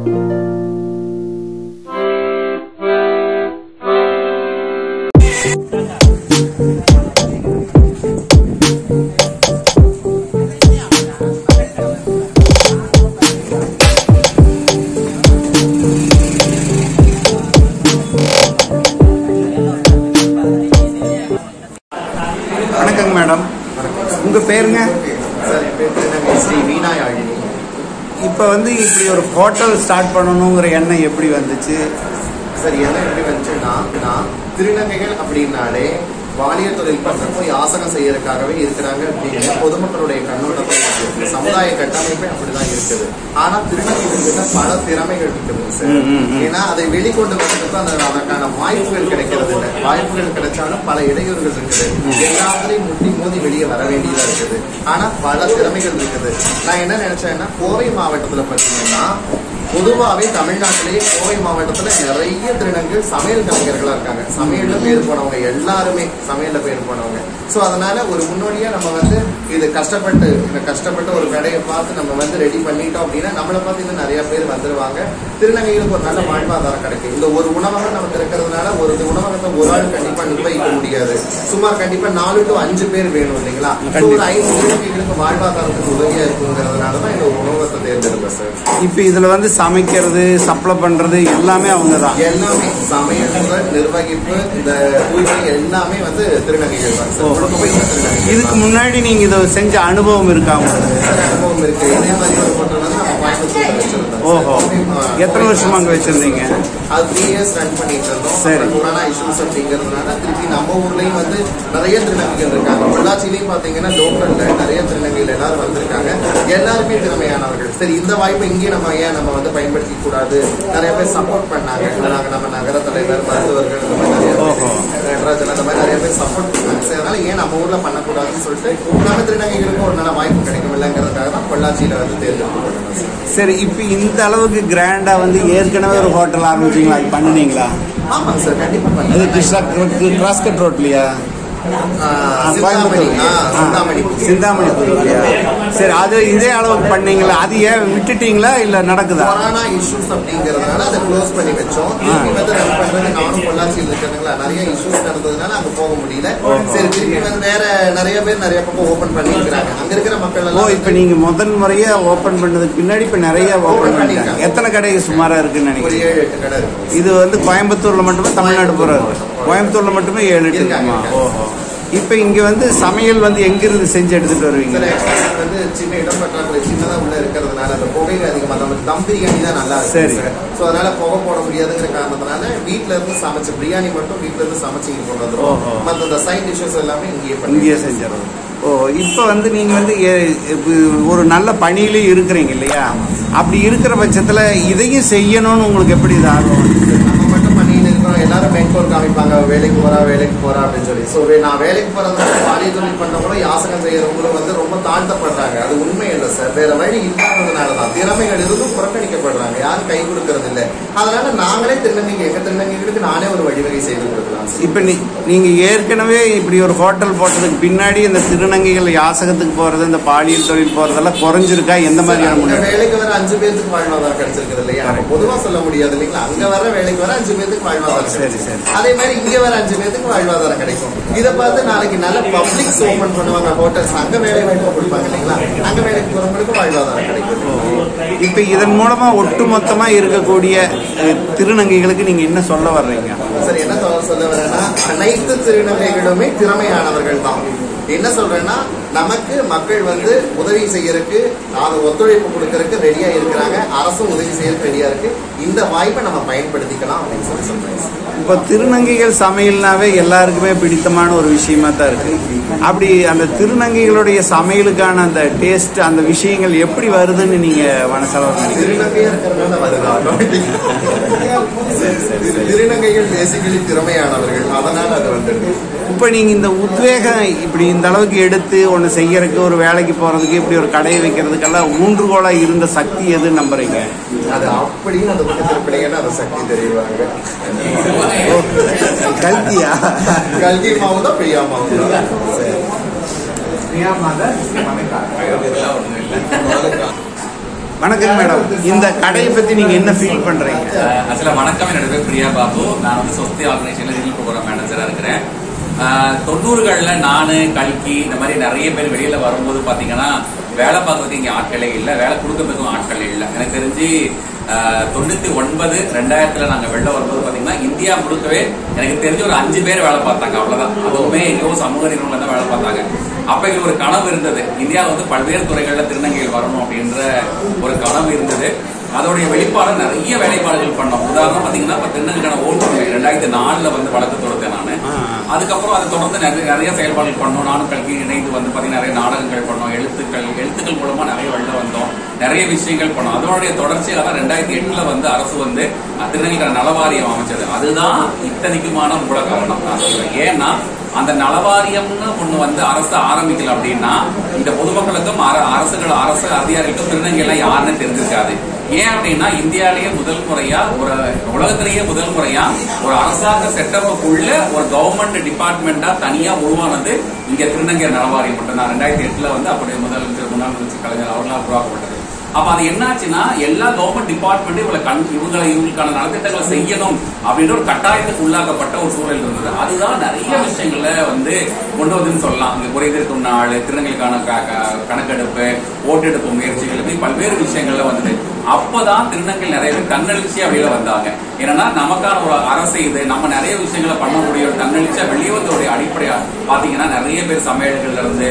வணக்கங்க மேடம், உங்கள் பேருங்க? சார் என் பேர் ஸ்ரீ வீணா யாழினி. இப்போ வந்து இப்படி ஒரு ஹோட்டல் ஸ்டார்ட் பண்ணணுங்கிற எண்ணம் எப்படி வந்துச்சு? சார் என்ன எப்படி வந்துச்சுன்னா, திருநங்கைகள் அப்படின்னாலே வாலியல் தொழில் பண்றப்போ யாசகம் செய்யறதுக்காகவே இருக்கிறாங்க அப்படின்னு பொதுமக்களுடைய கண்ணோட்டத்தை சமுதாய கட்டமைப்பே அப்படிதான் இருக்குது. ஆனா திருநங்கைகளுக்கு பல திறமைகள் இருக்குது சார். ஏன்னா அதை வெளிக்கொண்டு வரதுக்கு அதற்கான வாய்ப்புகள் கிடைக்கிறது இல்லை. வாய்ப்புகள் கிடைச்சாலும் பல இடையூறுகள் இருக்குது. எல்லாத்துலையும் முட்டி மோதி வெளியே வர வேண்டியதா இருக்குது. ஆனா பல திறமைகள் இருக்குது. நான் என்ன நினைச்சேன்னா, கோவை மாவட்டத்துல பார்த்தீங்கன்னா பொதுவாகவே தமிழ்நாட்டிலேயே கோவை மாவட்டத்துல நிறைய திருநங்கைகள் சமையல் கலைஞர்களா இருக்காங்க. சமையல்ல பேர் போனவங்க எல்லாருமே சமையல்ல பேர் போனவங்க. ஸோ அதனால ஒரு முன்னோடியா நம்ம வந்து இது கஷ்டப்பட்டு ஒரு கடையை பார்த்து நம்ம வந்து ரெடி பண்ணிட்டோம் அப்படின்னா நம்மளை பார்த்து இன்னும் நிறைய பேர் வந்துருவாங்க. திருநங்கைகளுக்கு ஒரு நல்ல வாழ்வாதாரம் கிடைக்கும். இந்த ஒரு உணவகம் நமக்கு இருக்கிறதுனால ஒரு உணவகத்தை ஒரு ஆள் கண்டிப்பா நிர்வகிக்க முடியாது. சுமார் கண்டிப்பா 4 to 5 பேர் வேணும் இல்லைங்களா? ஒரு 5 திருநங்கைகளுக்கு வாழ்வாதாரத்துக்கு உதவியா இருக்குங்கிறதுனாலதான் இந்த உணவகத்தை தேர்ந்தெடுப்பேன் சார். இப்போ இதுல வந்து சமைக்கிறது, சப்ளை பண்றது எல்லாமே அவங்க தான். எல்லாமே சமையல் முதல் நிர்வகிப்பு, இந்த தூய்மை எல்லாமே வந்து திருநங்கைகள் தான் சார். இதுக்கு முன்னாடி நீங்க இதை செஞ்ச அனுபவம் இருக்கா? அனுபவம் இருக்கு. இதே மாதிரி ஒரு ஹோட்டல் வந்து நம்ம கோயம்புத்தூர்ல வச்சிருந்தோம். ஓஹோ, எத்தனை வருஷமா அங்க வச்சிருந்தீங்க? அது 3 years ரன் பண்ணிட்டு இருந்தோம். சரி, கொரோனா இஷ்யூஸ் அப்படிங்கிறதுனால திருப்பி நம்ம ஊர்லயும் வந்து நிறைய திருநங்கைகள் இருக்காங்க. பொள்ளாச்சிலையும் பாத்தீங்கன்னா லோக்கல்ல நிறைய திருநங்கைகள் எல்லாரும் வந்திருக்காங்க. எல்லாருமே திறமையானவர்கள். சரி, இந்த வாய்ப்பை இங்கே நம்ம வந்து பயன்படுத்தி கூடாது. நிறைய பேர் சப்போர்ட் பண்ணாங்க. நம்ம நகர தலைவர், மருத்துவர்கள், இந்த மாதிரி நிறைய நடராஜன், அந்த மாதிரி நிறைய பேர் சப்போர்ட் பண்ணாங்க. சரி, அதனால ஏன் நம்ம ஊர்ல பண்ணக்கூடாதுன்னு சொல்லிட்டு நம்ம திருநங்கைகளுக்கும் ஒரு நல்ல வாய்ப்பு கிடைக்கும் இல்லைங்கிறதுக்காக தான் பொள்ளாச்சியில வந்து தேர்ந்தெடுக்கப்பட்டோம். சரி, இப்ப இந்த அளவுக்கு கிராண்டா வந்து ஏற்கனவே ஒரு ஹோட்டல் ஆரம்பிச்சீங்களா? அது பண்ணுனீங்களா? ஆமாங்க சார், கண்டிப்பா பண்ணுங்க. கிராஸ்கட் ரோட்லயா? சிந்தாமணி. சரி, அது இதே அளவுக்கு பண்ணீங்களா? அது ஏன் விட்டுட்டீங்களா இல்ல நடக்குதா? கொரோனா இஷ்யூஸ் அப்படிங்கறதுனால அதை க்ளோஸ் பண்ணி வச்சோம். திருப்பி வந்து ரன் பண்றது நானும் பொள்ளாச்சியில் இருக்கிறதுங்களா, நிறைய இஷ்யூஸ் நடந்ததுனால அங்க போக முடியல. சரி, திருப்பி வந்து வேற நிறைய பேர் நிறைய பக்கம் ஓபன் பண்ணிருக்காங்க. அங்க இருக்கிற மக்கள் எல்லாம் இப்ப நீங்க முதல் முறையா ஓபன் பண்ணதுக்கு பின்னாடி இப்ப நிறைய ஓபன் பண்ணிருக்காங்க. எத்தனை கடைகள் சுமாரா இருக்குன்னு நினைக்கிறேன்? 7-8 கடை இருக்கு. இது வந்து கோயம்புத்தூர்ல மட்டுமே, தமிழ்நாடு பூரா இருக்கு. கோயம்புத்தூர்ல மட்டுமே 7-8 இருக்குமா? ஓஹோ. இப்ப இங்க வந்து சமையல் வந்து எங்கிருந்து செஞ்சு எடுத்துட்டு வருவீங்க? வந்து சின்ன இடம் பற்றாக்குறை, சின்னதா உள்ள இருக்கிறதுனால அந்த புகைகள் அதிகமா, நமக்கு தம் பிரியாணி தான் நல்லா இருக்கு. சரி. சோ அதனால புகை போட முடியாதுங்கிற காரணத்தினால வீட்டுல இருந்து சமைச்ச பிரியாணி மட்டும் வீட்டுல இருந்து சமைச்சு இங்க கொண்டு வந்துடும். மற்ற இந்த சைட் டிஷஸ் எல்லாமே இங்கேயே செஞ்சிடறோம். ஓ, இப்ப வந்து நீங்க வந்து ஒரு நல்ல பணியிலே இருக்கிறீங்க இல்லையா? அப்படி இருக்கிற பட்சத்துல இதையும் செய்யணும்னு உங்களுக்கு எப்படி இது ஆகும்? நம்ம மட்டும் பண்ணிட்டு இருக்கிறோம். எல்லாரும் மேற்கோள் காமிப்பாங்க, வேலைக்கு போறா அப்படின்னு சொல்லி. ஸோ நான் வேலைக்கு போறதுனால பாலிய தொழில் பண்றவங்களும் யாசகம் செய்யறவங்களும் வந்து ரொம்ப தாழ்த்தப்படுறாங்க. அது உண்மை இல்லை சார். வேற வழி இல்லாததுனாலதான் திறமைகள் இருந்தும் புறக்கணிக்கப்படுறாங்க. யாரும் கை கொடுக்கறது இல்லை. அதனால நாங்களே எங்க திருநங்கைகளுக்கு நானே ஒரு வழிவகை செய்து கொடுக்கலாம். இப்ப நீங்க ஏற்கனவே இப்படி ஒரு ஹோட்டல் போட்டதுக்கு பின்னாடி இந்த திருநங்கைகள் யாசகத்துக்கு போறது, இந்த பாலியல் தொழில் போறதெல்லாம் குறைஞ்சிருக்கா? எந்த மாதிரியான வேலைக்கு வர 5 பேருக்கு வாழ்வாதாரம் கிடைச்சிருக்குது இல்லையா? பொதுவா சொல்ல முடியாது இல்லைங்களா? அங்க வர வேலைக்கு வர 5 பேருக்கு வாழ்வாதாரம். அதே மாதிரி இங்க வர 5 பேருக்கு வாழ்வாதாரம் கிடைக்கும். இதை பார்த்து நாளைக்கு நல்ல பப்ளிக்ஸ் ஓபன் பண்ணுவாங்க ஹோட்டல்ஸ். அங்க வேலை வாய்ப்பு கொடுப்பாங்க இல்லைங்களா? அங்க வேலைக்கு போறவங்களுக்கு வாழ்வாதாரம் கிடைக்கும். இப்ப இதன் மூலமா ஒட்டுமொத்தமா இருக்கக்கூடிய திருநங்கைகளுக்கு நீங்க என்ன சொல்ல வர்றீங்க? சரி, என்ன சொல்ல வரேன்னா, அனைத்து திருநங்கைகளுமே திறமையானவர்கள் தான். என்ன சொல்றேன்னா, நமக்கு மக்கள் வந்து உதவி செய்யறதுக்கு, ஒத்துழைப்பு கொடுக்கறதுக்கு ரெடியா இருக்கிறாங்க. அரசும் உதவி செய்யறதுக்கு ரெடியா இருக்கு. இந்த வாய்ப்பை நம்ம பயன்படுத்திக்கலாம் அப்படின்னு சொல்லி சொல்றேன். இப்ப திருநங்கைகள் சமையல்னாவே எல்லாருக்குமே பிடித்தமான ஒரு விஷயமா தான் இருக்கு. அப்படி அந்த திருநங்கைகளுடைய சமையலுக்கான அந்த டேஸ்ட், அந்த விஷயங்கள் எப்படி வருதுன்னு நீங்க மனசால திருநங்கையா இருக்கிறதுனால வருது. திருநங்கைகள் பேசிக்கலி திறமையானவர்கள், அதனால அது வந்துருக்கு. இப்ப நீங்க இந்த உத்வேகம் இப்படி இந்த அளவுக்கு எடுத்து ஒண்ணு செய்யறதுக்கு, ஒரு வேலைக்கு போறதுக்கு, இப்படி ஒரு கடையை வைக்கிறதுக்கெல்லாம் ஊன்றுகோலா இருந்த சக்தி எது நம்புறீங்க? அது அப்படின்னு அந்த பக்கம் திருப்பினீங்கன்னா அந்த சக்தி தெரியுவாங்க. கல்கியா? கல்கி மாவு தான், பிரியா மாவு தான். வணக்கம் மேடம். இந்த கடையை பத்தி நீங்க என்ன ஃபீல் பண்றீங்க? ஆக்சுவலா வணக்கம், என்னோட பேர் பிரியா பாபு. நான் வந்து சொஸ்தி ஆர்கனைசேஷன்ல ரீல் ப்ரோக்ராம் மேனேஜரா இருக்கிறேன். 90களில் நான் கல்கி இந்த மாதிரி நிறைய பேர் வெளியில வரும்போது பாத்தீங்கன்னா வேலை பார்க்கறதுக்கு இங்க ஆட்களே இல்லை, வேலை கொடுக்கறதுக்கும் ஆட்கள் இல்லை. எனக்கு தெரிஞ்சு 99 2000 நாங்க வெளில வரும்போது பாத்தீங்கன்னா இந்தியா முழுக்கவே எனக்கு தெரிஞ்சு ஒரு 5 பேர் வேலை பார்த்தாங்க, அவ்வளவுதான். அதுவுமே எங்கேயோ சமூக நிறுவனங்கள் தான் வேலை பார்த்தாங்க. அப்ப எங்களுக்கு ஒரு கனவு இருந்தது, இந்தியாவில் வந்து பல்வேறு துறைகள்ல திருநங்கைகள் வரணும் அப்படின்ற ஒரு கனவு இருந்தது. அதோடைய வெளிப்பாடு நிறைய வேலைப்பாடுகள் பண்ணோம். உதாரணம் பாத்தீங்கன்னா இப்ப திருநங்கைக்கான ஓட்டுரிமை 2004 வந்து வழக்கு தொடுத்தேன் நானு. அதுக்கப்புறம் அதை தொடர்ந்து நிறைய செயல்பாடுகள் பண்ணோம். நானும் கல்கி இணைந்து வந்து பாத்தீங்கன்னா நிறைய நாடகங்கள் பண்ணோம், எழுத்துக்கள் மூலமா நிறைய வெளில வந்தோம், நிறைய விஷயங்கள் பண்ணோம். அதனுடைய தொடர்ச்சியாக தான் 2008 வந்து அரசு வந்து திருநங்கைக்கான நலவாரியம் அமைச்சது. அதுதான் இத்தனைக்குமான மூல காரணம் நான் சொல்றேன். ஏன்னா அந்த நலவாரியம்னு ஒண்ணு வந்து அரசு ஆரம்பிக்கல அப்படின்னா இந்த பொதுமக்களுக்கும் அரசு அதிகாரிகளுக்கும் திருநங்கை எல்லாம் யாருன்னு தெரிஞ்சிருக்காது. ஏன் அப்படின்னா இந்தியாலேயே முதல் முறையா உலகத்திலேயே முதல் முறையா ஒரு அரசாங்க செட்டப்புக்குள்ள ஒரு கவர்மெண்ட் டிபார்ட்மெண்டா தனியா உருவானது இங்க திருநங்கை நலவாரியம் மட்டும்தான். 2008 வந்து அப்படி முன்னாள் முதலமைச்சர் கலைஞர் அவர்களால் உருவாக்கப்பட்டது. அப்ப அது என்னாச்சுன்னா எல்லா கவர்மெண்ட் டிபார்ட்மெண்ட் இவங்களுக்கான நலத்திட்டங்களை செய்யணும் அப்படின்ற ஒரு கட்டாயத்துக்கு உள்ளாக்கப்பட்ட ஒரு சூழல் இருந்தது. அதுதான் நிறைய விஷயங்கள்ல வந்து கொண்டு வந்துன்னு சொல்லலாம். இங்க குறைந்திருக்கும் நாள், திருநங்கைக்கான கணக்கெடுப்பு, ஓட்டெடுப்பு முயற்சிகள், இப்படி பல்வேறு விஷயங்கள்ல வந்தது. அப்பதான் திருநங்கைகள் நிறைய பேர் தன்னெழுச்சியா வெளியில வந்தாங்க. ஏன்னா நமக்கான ஒரு அரசு இது, நம்ம நிறைய விஷயங்களை பண்ணக்கூடிய ஒரு தன்னெழுச்சியா வெளியே வந்தோடைய அடிப்படையா பாத்தீங்கன்னா நிறைய பேர் சமையல்கள்ல இருந்து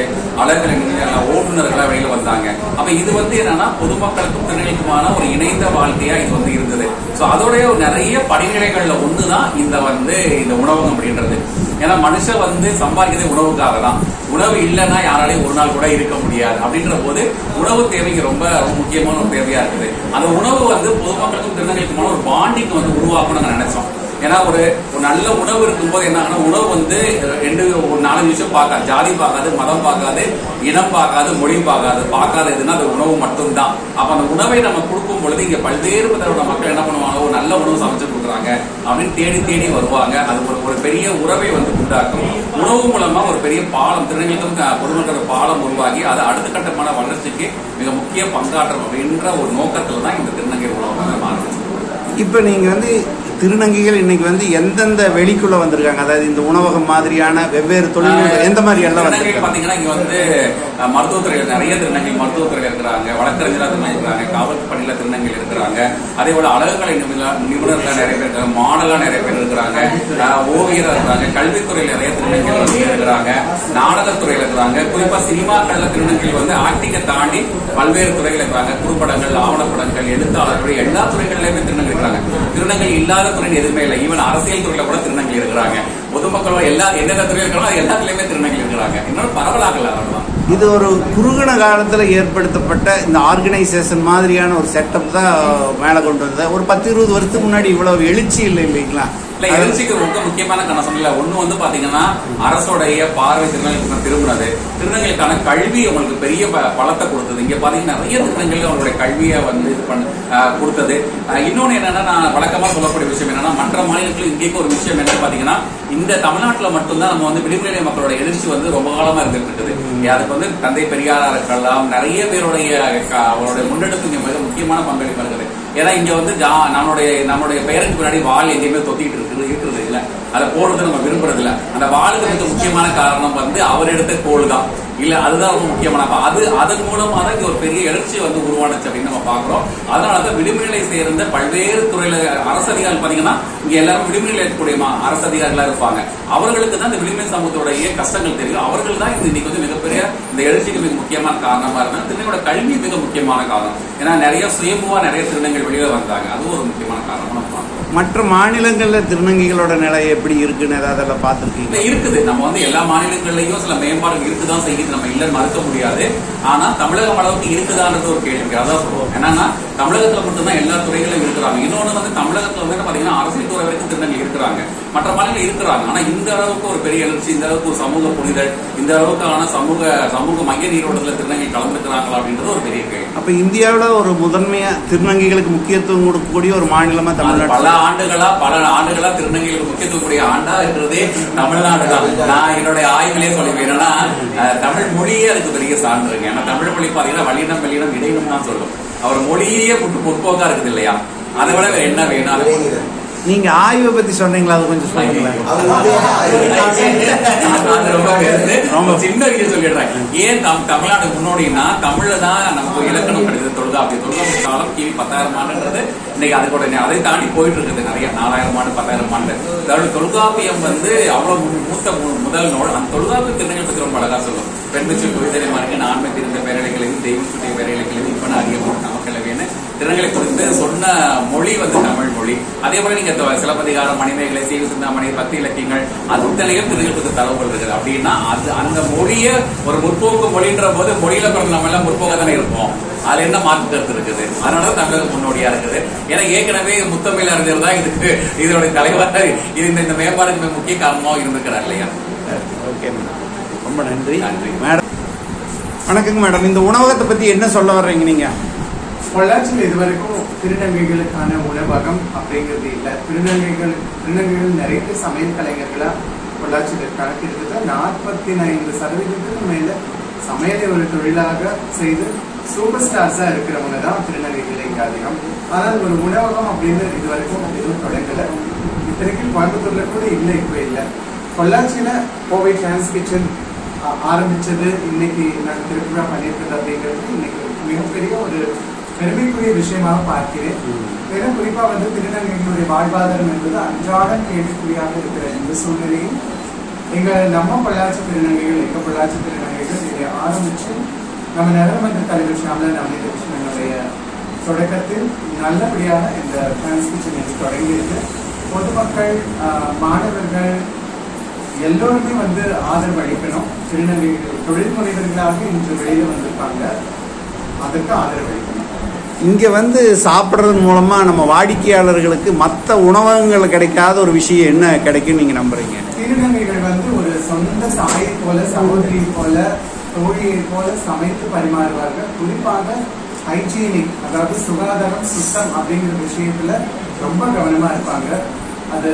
அழகு ஓட்டுநர்களா வெளியில வந்தாங்க. அப்ப இது வந்து என்னன்னா பொதுமக்களுக்கும் திருநங்கைக்குமான ஒரு இணைந்த வாழ்க்கையா இது வந்து இருந்தது. சோ அதோடைய நிறைய படிநிலைகள்ல ஒண்ணுதான் இந்த உணவகம் அப்படின்றது. ஏன்னா மனுஷன் வந்து சம்பாதிக்கிறதே உணவுக்காக தான். உணவு இல்லைன்னா யாராலையும் ஒரு நாள் கூட இருக்க முடியாது. அப்படின்ற போது உணவு தேவைக்கு ரொம்ப முக்கியமான ஒரு தேவையா இருக்குது. அந்த உணவு வந்து பொதுமக்களுக்கும் திருநங்கைக்குமான ஒரு பாண்டிங் வந்து உருவாக்கணும்னு நினைச்சோம். ஏன்னா ஒரு நல்ல உணவு இருக்கும்போது என்ன ஆகுனா உணவு வந்து ஒரு 4 விஷயம் பார்க்காது, ஜாதி பார்க்காது, மதம் பார்க்காது, இனம் பார்க்காது, மொழி பார்க்காது எதுனா அது உணவு மட்டும்தான். அப்ப அந்த உணவை நம்ம கொடுக்கும் பொழுது இங்க பல்வேறு விதமான மக்கள் என்ன பண்ணுவாங்க, ஒரு நல்ல உணவு சமைச்சு கொடுக்குறாங்க அப்படின்னு தேடி வருவாங்க. அது ஒரு பெரிய உறவை வந்து உண்டாக்கும். உணவு மூலமா ஒரு பெரிய பாலம், திருநங்கைக்கும் பொதுமக்கள் பாலம் உருவாகி அது அடுத்த கட்டமான வளர்ச்சிக்கு மிக முக்கிய பங்காற்றும் அப்படின்ற ஒரு நோக்கத்துல தான் இந்த திருநங்கை உணவகம் ஆரம்பிச்சு. இப்ப நீங்க வந்து திருநங்கைகள் இன்னைக்கு வந்து எந்தெந்த வெளிக்குள்ள வந்திருக்காங்க, அதாவது இந்த உணவகம் மாதிரியான வெவ்வேறு தொழில்கள் எந்த மாதிரி எல்லாம் பாத்தீங்கன்னா இங்க வந்து மருத்துவத்துறையில் நிறைய திருநங்கை மருத்துவத்துறையில் இருக்கிறாங்க, வழக்கறிஞராக திருநங்கை இருக்கிறாங்க, காவல் பணியில திருநங்கை இருக்கிறாங்க, அதே போல அழகுக்கலை நிபுணர்கள் நிறைய பேர் இருக்காங்க, மாடலா நிறைய பேர் இருக்கிறாங்க, ஓவியரா இருக்கிறாங்க, கல்வித்துறையில நிறைய திருநங்கைகள் இருக்கிறாங்க, நாடகத்துறையில இருக்கிறாங்க. குறிப்பா சினிமாக்கள்ல திருநங்கைகள் வந்து ஆக்டிங்கை தாண்டி பல்வேறு துறைகள் இருக்கிறாங்க. குறுப்படங்கள், ஆவணப்படங்கள், எழுத்தாளர்கள், எல்லா துறைகளிலுமே திருநங்கை இருக்கிறாங்க. திருநங்கை இல்லாத துறை எதுவுமே இல்லை. ஈவன் அரசியல் துறையில கூட திருநங்கை இருக்கிறாங்க. பொதுமக்கள் எந்தெந்த துறையில் இருக்கிறோம் எல்லாத்துலயுமே திருநங்கை இருக்கிறாங்க. இன்னொரு பரவலாகல அவ்வளவுதான். இது ஒரு குறுகின காலத்துல ஏற்படுத்தப்பட்ட இந்த ஆர்கனைசேஷன் மாதிரியான ஒரு செட்டப் தான் மேல கொண்டு வந்தது. ஒரு 10-20 வருஷத்துக்கு முன்னாடி இவ்வளவு எழுச்சி இல்லை இல்லைங்களா? எழுச்சிக்கு ரொம்ப முக்கியமான காரணம் இல்ல. ஒண்ணு வந்து பாத்தீங்கன்னா அரசோடைய பார்வை திருநங்கைக்கு திரும்பினது, திருநங்கைக்கான கல்வி அவங்களுக்கு பெரிய பலத்தை கொடுத்தது. இங்க பாத்தீங்கன்னா நிறைய திருநங்கைகள் அவங்களுடைய கல்வியை வந்து இது கொடுத்தது. இன்னொன்னு என்னன்னா நான் வழக்கமா சொல்லக்கூடிய விஷயம் என்னன்னா மற்ற மாநிலங்களுக்கு இங்கேக்கு ஒரு விஷயம் என்ன பாத்தீங்கன்னா இந்த தமிழ்நாட்டுல மட்டும்தான் நம்ம வந்து விடுமுறை மக்களோட எழுச்சி வந்து ரொம்ப காலமா இருந்துட்டு இருக்குது. அதுக்கு வந்து தந்தை பெரியாரா இருக்கலாம், நிறைய பேருடைய அவருடைய முன்னெடுப்பு மிக முக்கியமான பங்களிப்பு இருக்குது. ஏன்னா இங்க வந்து நம்மளுடைய பெயருக்கு பின்னாடி வாள் எங்கேயுமே தொத்திட்டு இருக்கிறது இல்ல, அதை போடுறது நம்ம விரும்புறது இல்ல. அந்த வாளுக்கு மிக முக்கியமான காரணம் வந்து அவர் எடுத்த கோல் தான் இல்ல, அதுதான் ரொம்ப முக்கியமான. அதன் மூலமா தான் இங்க ஒரு பெரிய எழுச்சி வந்து உருவானுச்சு அப்படின்னு நம்ம பாக்குறோம். அதனாலதான் விடுமுறைகளை சேர்ந்த பல்வேறு துறையில அரசு அதிகாரிகள் பாத்தீங்கன்னா இங்க எல்லாரும் விடுமுறையில் இருக்கக்கூடிய அரசு அதிகாரிகளா இருப்பாங்க. அவர்களுக்கு தான் இந்த விடுமுறை சமூகத்தோடைய கஷ்டங்கள் தெரியும். அவர்கள் தான் இன்னைக்கு வந்து மிகப்பெரிய இந்த எழுச்சிக்கு மிக முக்கியமான காரணமா இருந்தாங்க. திருநங்கையோட கல்வி மிக முக்கியமான காரணம். ஏன்னா நிறைய சுயம்புவா நிறைய திருநங்கைகள் வெளியில வந்தாங்க. அதுவும் ஒரு முக்கியமான காரணமா நம்ம பார்க்கிறோம். மற்ற மாநிலங்கள்ல திருநங்கைகளோட நிலை எப்படி இருக்குன்னு ஏதாவது பார்த்துருக்கீங்க? இருக்குது. நம்ம வந்து எல்லா மாநிலங்கள்லயும் சில மேம்பாடுகள் இருக்குதான் செய்யுது, நம்ம இல்லைன்னு மறுக்க முடியாது. ஆனா தமிழகம் அளவுக்கு இருக்குதான்றது ஒரு கேள்வி. அதான் சொல்லுவோம். என்னன்னா தமிழகத்துல மட்டும்தான் எல்லா துறைகளும் இருக்கிறாங்க. இன்னொன்னு வந்து தமிழகத்துல வந்து பாத்தீங்கன்னா அரசியல் துறை வரைக்கும் திருநங்கை இருக்கிறாங்க, மற்ற மாநிலங்கள் இருக்கிறாங்க. ஆனா இந்த அளவுக்கு ஒரு பெரிய எழுச்சி, இந்த அளவுக்கு ஒரு சமூக புரிதல், இந்த அளவுக்கான சமூக மைய நீரோட்டத்துல திருநங்கை கலந்துக்கிறாங்களா அப்படின்றது ஒரு பெரிய கேள்வி. அப்ப இந்தியாவில ஒரு முதன்மையா திருநங்கைகளுக்கு முக்கியத்துவம் கொடுக்கக்கூடிய ஒரு மாநிலமா தமிழ்நாடு. பல ஆண்டுகளா திருநங்கைகளுக்கு முக்கியத்துவம் கூடிய ஆண்டா இருக்கிறதே தமிழ்நாடு தான். நான் என்னுடைய ஆய்விலே சொல்லுவேன். என்னன்னா தமிழ் மொழியே அதுக்கு பெரிய சான்றுங்க. ஏன்னா தமிழ் மொழி பாத்தீங்கன்னா வல்லினம் வெளியினம் இடையினம் தான் சொல்லும். அவர் மொழியே முற்போக்கா இருக்குது இல்லையா, அதை விட என்ன வேணும்? நீங்க ஆய்வை பத்தி சொன்னீங்களா, அது கொஞ்சம் சொல்லுங்களேன். ரொம்ப சின்ன விஷயம் சொல்லிடுறேன். ஏன் தமிழ்நாடு முன்னோடினா தமிழ்ல தான் நமக்கு இலக்கணம் கிடைச்சது. தொல்காப்பியம் காலம் கிவி 10,000 ஆண்டுன்றது இன்னைக்கு அது கூட அதை தாண்டி போயிட்டு இருக்குது. நிறைய 4,000 ஆண்டு 10,000 ஆண்டு. அதாவது தொல்காப்பியம் அவ்வளவு மூத்த முதல் நூல். அந்த தொல்காப்பிய திருநங்கை பத்தி ரொம்ப அழகா சொல்லும். பெண்மிச்சு குவிதலை மார்க்கு நான்மை திருந்த பேரலைகளில் தெய்வத்துடைய பேரலைகளில் இப்ப அதிகமாக நமக்கிழவேன்னு திருநங்களை குறித்து சொன்ன மொழி தமிழ் மொழி. அதே போல நீங்க சிலப்பதிகாரம், மணிமேகலை, சீவ சிந்தாமணி, 10 இலக்கியங்கள் அத்தனையும் திருநங்களுக்கு தரவுகள் இருக்குது. அப்படின்னா அது அந்த மொழிய ஒரு முற்போக்கு மொழின்ற போது மொழியில பிறகு நம்ம எல்லாம் முற்போக்க தானே இருப்போம். அதுல என்ன மாற்று கருத்து இருக்குது? அதனாலதான் தமிழக முன்னோடியா இருக்குது. ஏன்னா ஏற்கனவே முத்தமிழ் அறிஞர் தான் இதுக்கு இதனுடைய தலைவர். இது இந்த மேம்பாடுக்கு முக்கிய காரணமாக இருந்திருக்கிறார் இல்லையா? ஓகே மேடம், ரொம்ப நன்றி. மேடம் வணக்கங்க மேடம். இந்த உணவகத்தை பத்தி என்ன சொல்ல வர்றீங்க நீங்க? பொள்ளாச்சியில் இதுவரைக்கும் திருநங்கைகளுக்கான உணவகம் அப்படிங்கிறது இல்லை. திருநங்கைகள் நிறைய சமையல் கலைஞர்களா பொள்ளாச்சியில் இருக்காங்க. கிட்டத்தட்ட 45% மேல சமையலை ஒரு தொழிலாக செய்து சூப்பர் ஸ்டார்ஸா இருக்கிறவங்க தான் திருநங்கைகள் இங்க அதிகம். ஆனால் ஒரு உணவகம் அப்படின்னு இது வரைக்கும் எதுவும் தொடங்கல. இத்தனைக்கும் கோயம்புத்தூர்ல கூட இல்லை, இப்போ இல்லை. பொள்ளாச்சியில கோவை டிரான்ஸ் கிச்சன் ஆரம்பிச்சது, இன்னைக்கு நாங்கள் திருப்பூரா பண்ணியிருக்கிறது அப்படிங்கிறது இன்னைக்கு மிகப்பெரிய ஒரு பெருமைக்குரிய விஷயமாக பார்க்கிறேன். ஏன்னா குறிப்பா திருநங்கைகளுடைய வாழ்வாதாரம் என்பது அன்றாடம் கேள்விக்குறியாக இருக்கிற இந்த சூழ்நிலையும் நம்ம பொள்ளாச்சி திருநங்கைகள் இதை ஆரம்பிச்சு நம்ம நகரமன்ற தலைவர் ஷாம்லா நவநீதகிருஷ்ணனுடைய தொடக்கத்தில் நல்லபடியாக இந்த டிரான்ஸ் கிச்சன் என்று தொடங்கியிருக்கு. பொதுமக்கள், மாணவர்கள் எல்லோருமே ஆதரவு அளிக்கணும். திருநங்கைகள் தொழில் முனைவர்களாக இன்று வெளியில வந்திருக்காங்க, அதற்கு ஆதரவு அளிக்கணும். இங்க சாப்பிட்றது மூலமா நம்ம வாடிக்கையாளர்களுக்கு மற்ற உணவகங்கள் கிடைக்காத ஒரு விஷயம் என்ன கிடைக்கும் நீங்க நம்புறீங்க? திருநங்கைகள் ஒரு சொந்த தாயை போல, சகோதரியை போல, தோழியை போல சமைத்து பரிமாறுவார்கள். குறிப்பாக ஹைஜீனிக், அதாவது சுகாதாரம், சுத்தம் அப்படிங்கிற விஷயத்துல ரொம்ப கவனமா இருப்பாங்க. அது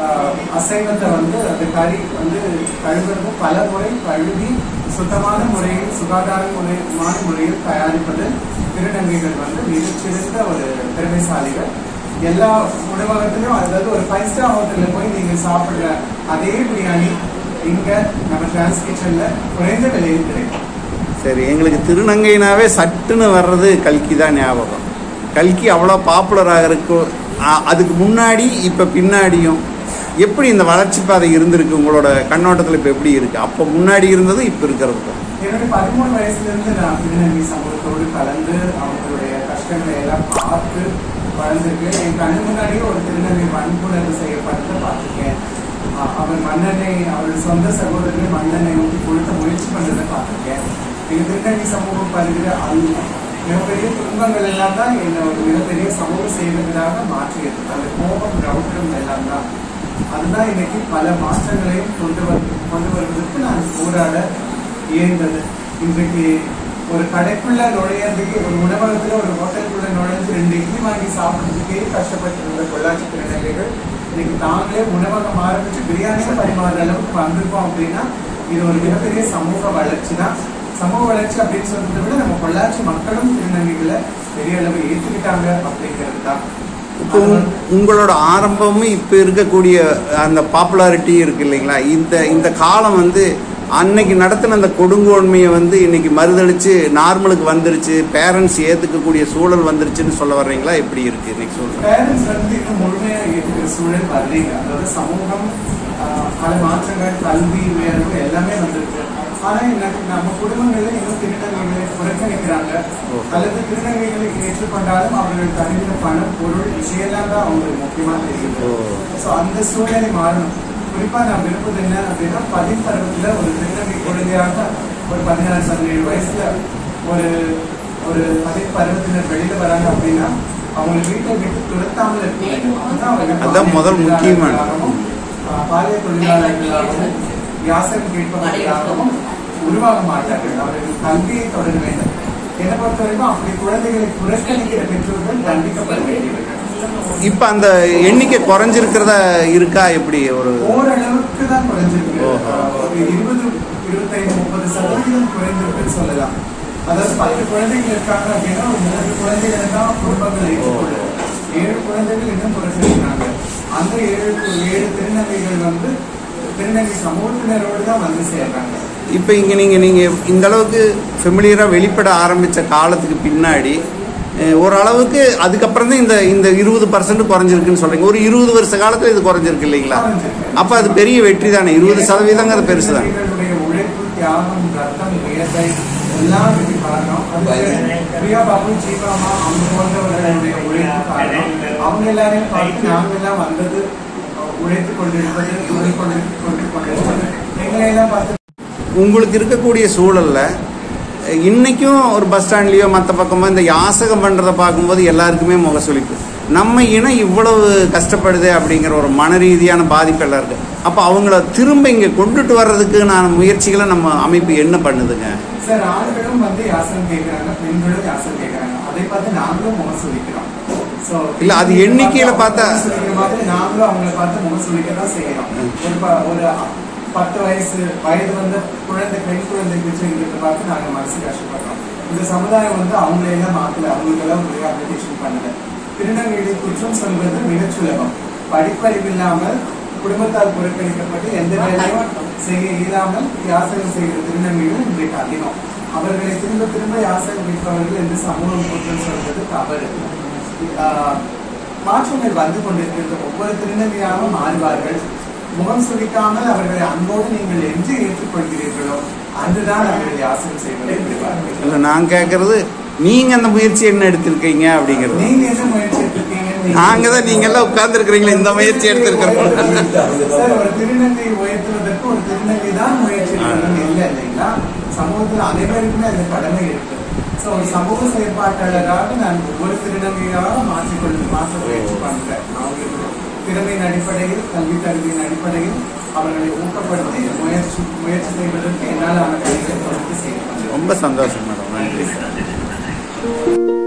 அசைவத்தை அது கறி கழுவுறது பல முறை கழுவி சுத்தமான முறையில், சுகாதாரமான முறையில் தயாரிப்பது திருநங்கைகள் மிகச்சிறந்த ஒரு திறமைசாலிகள். எல்லா உணவகத்திலும், அதாவது ஒரு 5 ஸ்டார் ஹோட்டல்ல போய் நீங்க சாப்பிடுற அதே பிரியாணி இங்க நம்ம டிரான்ஸ் கிச்சன்ல குறைந்த விலையில் கிடைக்கும். சரி, எங்களுக்கு திருநங்கைனாவே சட்டுன்னு வர்றது கல்கி தான் ஞாபகம். கல்கி அவ்வளோ பாப்புலராக இருக்கும். அதுக்கு முன்னாடி இப்போ பின்னாடியும் எப்படி இந்த வளர்ச்சி பாதை இருந்திருக்கு உங்களோட கண்ணோட்டத்தில்? இப்போ எப்படி இருக்கு? அப்போ முன்னாடி இருந்தது இப்போ இருக்கிறதுக்கும்? என்னுடைய 13 வயசுல இருந்து நான் திருநங்கை சமூகத்தோடு கலந்து அவங்களுடைய கஷ்டங்களை எல்லாம் பார்த்து வளர்ந்துருக்கேன். என் கண்ணு முன்னாடியே ஒரு திருநங்கை வன்புணர்வு செய்யப்பட்டு பார்த்துருக்கேன். அவர் அவருடைய சொந்த சகோதரர்கள் மண்ணெண்ணெய் ஊற்றி கொடுத்த முயற்சி பண்றதை பார்த்துருக்கேன். எங்க திருநங்கை சமூகம் பருகிற மிகப்பெரிய துன்பங்கள் எல்லாம் தான் என்னை ஒரு மிகப்பெரிய சமூக சேவைகளாக மாற்றியது. அந்த கோபம், ரவுட்டம் எல்லாம் தான். அதுதான் இன்னைக்கு பல மாற்றங்களையும் கொண்டு வருவதற்கு நான் போராட இயந்தது. இன்றைக்கு ஒரு கடைக்குள்ள நுழையறதுக்கு, ஒரு உணவகத்துல, ஒரு ஹோட்டலுக்குள்ள நுழைஞ்சு 2 இட்லி வாங்கி சாப்பிட்றதுக்கே கஷ்டப்பட்டு இருந்த பொள்ளாச்சி திருநங்கைகள் இன்னைக்கு தாங்களே உணவகம் ஆரம்பிச்சு பிரியாணியை பரிமாறுற அளவுக்கு வந்திருக்கோம். அப்படின்னா இது ஒரு மிகப்பெரிய சமூக வளர்ச்சி தான். சமூக வளர்ச்சி அப்படின்னு சொல்றதை விட நம்ம பொள்ளாச்சி மக்களும் திருநங்கைகளை பெரிய அளவு ஏற்றுக்கிட்டாங்க அப்படிங்கிறது தான். இப்போ உங்களோட ஆரம்பமும் இப்போ இருக்கக்கூடிய அந்த பாப்புலாரிட்டி இருக்கு இல்லைங்களா? இந்த காலம் அன்னைக்கு நடத்தின அந்த கொடுங்கோன்மையை இன்னைக்கு மறுதளிச்சு நார்மலுக்கு வந்துருச்சு, பேரண்ட்ஸ் ஏத்துக்கக்கூடிய சூழல் வந்துருச்சுன்னு சொல்ல வர்றீங்களா? எப்படி இருக்கு இன்னைக்கு சூழல்? பேரண்ட்ஸ் இன்னும் முழுமையா ஏற்றுக்கிற சூழல் வரலீங்க. அதாவது சமூகம், பல மாற்றங்கள், கல்வி உயர்வு எல்லாமே வந்திருக்கு. ஆனா நம்ம குடும்பங்கள்ல இன்னும் திருநங்கைகளை புறக்கணிக்கிறாங்க. அல்லது திருநங்கைகளை ஏற்றுக்கொண்டாலும் அவர்கள் தருகிற பணம், பொருள், விஷயம்லாம் தான் அவங்களுக்கு முக்கியமா தெரியுது. ஸோ அந்த சூழலை மாறணும். குறிப்பா நான் விரும்புவது என்ன அப்படின்னா, 10 பருவத்துல ஒரு திருநங்கை குழந்தையாக ஒரு 16-17 வயசுல ஒரு 10 பருவத்தினர் வெளியில வராங்க அப்படின்னா அவங்க வீட்டை விட்டு துரத்தாமல் அதான் முதல் முக்கியமானதாகவும், பாலிய தொழிலாளர்களாகவும், வியாசம் கேட்பவர்களாகவும் உருவாக மாட்டார்கள். அவர்கள் கல்வியை தொடர வேண்டும். என்னை பொறுத்தவரைக்கும் அப்படி குழந்தைகளை புறக்கணிக்கிற பெற்றோர்கள் தண்டிக்கப்பட வேண்டியவர்கள். இப்ப அந்த எண்ணிக்கை குறைஞ்சிருக்கிறதா இருக்கா? எப்படி? ஓரளவுக்கு தான் குறைஞ்சிருக்கு. 20, 25, 30% குறைந்திருக்குன்னு சொல்லலாம். அதாவது 10 குழந்தைகள் இருக்காங்க அப்படின்னா ஒரு 3 குழந்தைகள் தான் குடும்பங்கள் ஏற்றுக்கொள்ளும். 7 குழந்தைகள் இன்னும் புறக்கணிக்கிறாங்க. அந்த 7 திருநங்கைகள் வந்து திருநங்கை சமூகத்தினரோடு தான் வந்து சேர்றாங்க. இப்போ இங்கே நீங்கள் இந்த அளவுக்கு ஃபெமிலியராக வெளிப்பட ஆரம்பித்த காலத்துக்கு பின்னாடி ஓரளவுக்கு அதுக்கப்புறம் தான் இந்த 20% குறைஞ்சிருக்குன்னு சொல்கிறீங்க. ஒரு 20 வருஷ காலத்தில் இது குறைஞ்சிருக்கு இல்லைங்களா? அப்போ அது பெரிய வெற்றி தானே. 20% அது பெருசு தான். உழைப்பு, தியாகம், ரத்தம், வியர்வை எல்லாம் இதுக்கு காரணம். பிரியா பாபு, ஜீவாமா அவங்க போன்றவர்களுடைய உழைப்பு காரணம். அவங்க எல்லாரையும் பார்த்து நாங்கள் எல்லாம் வந்தது உழைத்து கொண்டிருப்பது, கொண்டிருப்பது எங்களை எல்லாம் பார்த்து. உங்களுக்கு இருக்கக்கூடிய சூழலில் இன்றைக்கும் ஒரு பஸ் ஸ்டாண்ட்லேயோ மற்ற பக்கமோ இந்த யாசகம் பண்ணுறதை பார்க்கும்போது எல்லாருக்குமே முகசுளிப்பு. நம்ம இனம் இவ்வளவு கஷ்டப்படுது அப்படிங்கிற ஒரு மன ரீதியான பாதிப்பு எல்லாம் இருக்குது. அப்போ அவங்கள திரும்ப இங்கே கொண்டுட்டு வர்றதுக்கு நான் முயற்சிகளை நம்ம அமைப்பு என்ன பண்ணுதுங்க? சார், ஆண்களும் வந்து யாசகம் கேட்குறாங்க, பெண்களும் யாசகம் கேட்குறாங்க. அதை பார்த்து நாங்களும் முகசுளிக்கிறோம். இல்லை, அது எண்ணிக்கையில் பார்த்தா மாதிரி நாங்களும் அவங்கள பார்த்து முகசுளிக்க தான் செய்யறோம். ஒரு 10 வயது வந்த குழந்தை, பெண் குழந்தை பிரச்சனைகளை பார்த்து நாங்கள் மனசு கஷ்டப்படுறோம். இந்த சமுதாயம் வந்து அவங்களையெல்லாம் மாற்றல, அவங்களுக்கெல்லாம் ஒரு அப்ளிகேஷன் பண்ணல. திருநங்கைகளை குற்றம் சொல்வது மிகச் சுலபம். படிப்பறிவு இல்லாமல் குடும்பத்தால் புறக்கணிக்கப்பட்டு எந்த வேலையும் செய்ய இயலாமல் யாசகம் செய்கிற திருநங்கைகள் இன்றைக்கு அதிகம். அவர்களை திரும்ப திரும்ப யாசகம் வைப்பவர்கள் என்று சமூகம் குற்றம் சொல்வது தவறு. மாற்றங்கள் வந்து கொண்டிருக்கிறது. ஒவ்வொரு திருநங்கையாகவும் மாறுவார்கள். முகம் சுளிக்காமல் அவர்களை அன்போடு நீங்கள் என்று ஏற்றுக்கொள்கிறீர்களோ அதுதான் அவர்கள் யாசகம் செய்வதை விடுவார்கள். இல்லை, நான் கேட்கறது நீங்க அந்த முயற்சி என்ன எடுத்திருக்கீங்க அப்படிங்கிறது. நீங்க என்ன முயற்சி எடுத்திருக்கீங்க? நாங்க தான் நீங்க எல்லாம் உட்கார்ந்து இருக்கிறீங்களா இந்த முயற்சி எடுத்திருக்கிறோம். சார், ஒரு திருநங்கை உயர்த்துவதற்கு ஒரு திருநங்கை தான் முயற்சி எடுக்கணும் இல்லை இல்லைங்களா? சமூகத்தில் அனைவருக்குமே அந்த கடமை இருக்கு. ஸோ ஒரு சமூக செயற்பாட்டாளராக நான் ஒவ்வொரு திருநங்கையாக மாற்ற முயற்சி பண்றேன். அவங்களுக்கு திறமையின் அடிப்படையில், கல்வி தகுதியின் அடிப்படையில் அவர்களை ஊக்கப்படுத்தி முயற்சி செய்வதற்கு என்னால் அந்த கைகளை தொடர்ந்து செய்ய. ரொம்ப சந்தோஷம் மேடம். நன்றி.